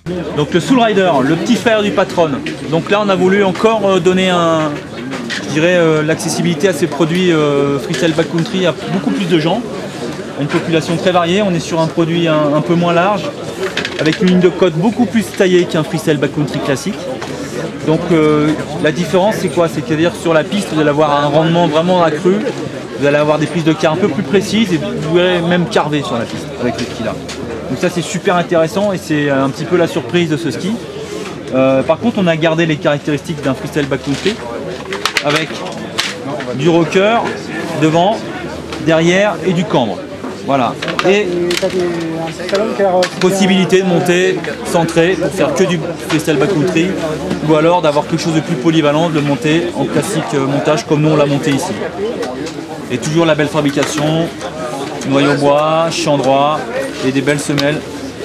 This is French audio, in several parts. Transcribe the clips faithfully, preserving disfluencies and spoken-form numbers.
Donc le Soul Rider, le petit frère du Patron. Donc là on a voulu encore donner un, je dirais, euh, l'accessibilité à ces produits euh, freestyle backcountry à beaucoup plus de gens. Une population très variée, on est sur un produit un, un peu moins large, avec une ligne de code beaucoup plus taillée qu'un freestyle backcountry classique. Donc euh, la différence c'est quoi? C'est-à-dire sur la piste vous allez avoir un rendement vraiment accru, vous allez avoir des prises de car un peu plus précises et vous pourrez même carver sur la piste avec ce ski là. Donc ça c'est super intéressant et c'est un petit peu la surprise de ce ski. Euh, par contre on a gardé les caractéristiques d'un freestyle backcountry avec du rocker devant, derrière et du cambre. Voilà. Et possibilité de monter centré pour faire que du freestyle backcountry ou alors d'avoir quelque chose de plus polyvalent, de le monter en classique montage comme nous on l'a monté ici. Et toujours la belle fabrication, noyau bois, champ droit et des belles semelles.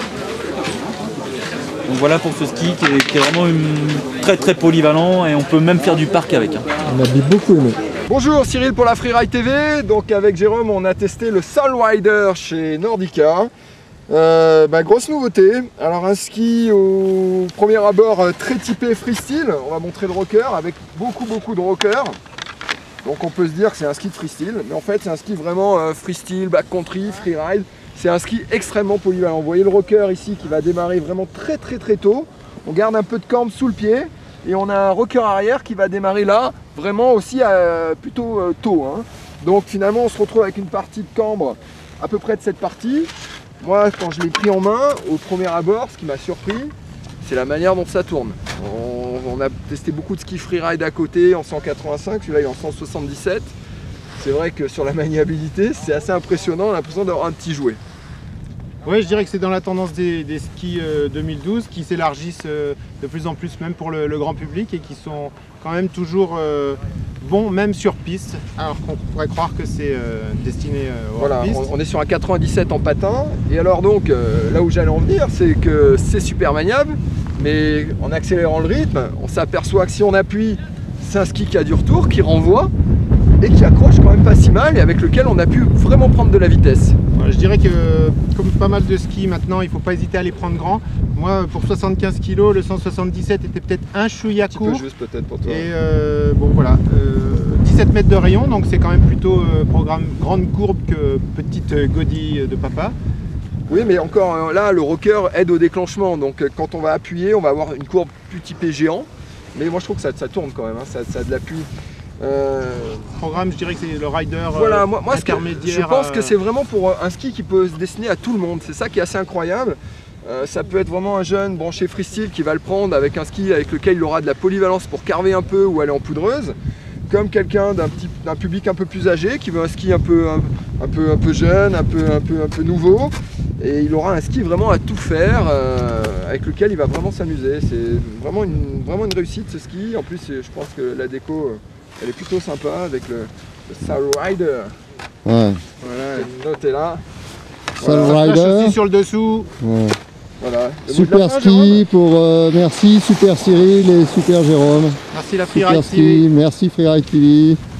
Donc voilà pour ce ski qui est, qui est vraiment une, très très polyvalent et on peut même faire du parc avec. Hein. On a beaucoup aimé. Bonjour, Cyril pour la Freeride T V. Donc avec Jérôme on a testé le Soul Rider chez Nordica. Euh, bah, grosse nouveauté. Alors un ski au premier abord très typé freestyle. On va montrer le rocker avec beaucoup beaucoup de rocker. Donc on peut se dire que c'est un ski de freestyle, mais en fait c'est un ski vraiment euh, freestyle, backcountry, freeride. C'est un ski extrêmement polyvalent. Vous voyez le rocker ici qui va démarrer vraiment très très très tôt. On garde un peu de cambre sous le pied et on a un rocker arrière qui va démarrer là vraiment aussi euh, plutôt euh, tôt. Hein. Donc finalement on se retrouve avec une partie de cambre à peu près de cette partie. Moi quand je l'ai pris en main au premier abord, ce qui m'a surpris, c'est la manière dont ça tourne. On, on a testé beaucoup de ski freeride à côté en cent quatre-vingt-cinq, celui-là il est en cent soixante-dix-sept. C'est vrai que sur la maniabilité, c'est assez impressionnant, on a l'impression d'avoir un petit jouet. Oui, je dirais que c'est dans la tendance des, des skis euh, deux mille douze qui s'élargissent euh, de plus en plus même pour le, le grand public et qui sont quand même toujours euh, bons même sur piste, alors qu'on pourrait croire que c'est euh, destiné euh, aux voilà, pistes. On, on est sur un quatre-vingt-dix-sept en patin et alors donc euh, là où j'allais en venir, c'est que c'est super maniable, mais en accélérant le rythme, on s'aperçoit que si on appuie, c'est un ski qui a du retour, qui renvoie et qui accroche quand même pas si mal et avec lequel on a pu vraiment prendre de la vitesse. Je dirais que comme pas mal de skis maintenant, il ne faut pas hésiter à les prendre grands. Moi pour soixante-quinze kilos, le cent soixante-dix-sept était peut-être un chouïa court. Un petit peu juste peut-être pour toi. Et euh, bon voilà, euh, dix-sept mètres de rayon, donc c'est quand même plutôt euh, programme grande courbe que petite euh, godille de papa. Oui mais encore là le rocker aide au déclenchement, donc quand on va appuyer on va avoir une courbe plus typée géant. Mais moi je trouve que ça, ça tourne quand même, hein, ça, ça a de l'appui. Euh... Programme, je dirais que c'est le rider voilà, euh, moi, moi, intermédiaire. Je pense que euh... c'est vraiment pour un ski qui peut se destiner à tout le monde. C'est ça qui est assez incroyable. Euh, ça peut être vraiment un jeune branché freestyle qui va le prendre avec un ski avec lequel il aura de la polyvalence pour carver un peu ou aller en poudreuse. Comme quelqu'un d'un petit d'un public un peu plus âgé qui veut un ski un peu un, un peu un peu jeune, un peu un peu un peu nouveau. Et il aura un ski vraiment à tout faire euh, avec lequel il va vraiment s'amuser. C'est vraiment une vraiment une réussite ce ski. En plus je pense que la déco elle est plutôt sympa avec le, le Soul Rider. Ouais. Voilà, notez là. Soul voilà. Rider. Aussi sur le dessous. Ouais. Voilà. Super fin, ski Jérôme pour euh, merci, super Cyril et super Jérôme. Merci la Freeride Freeride T V. Merci Freeride T V.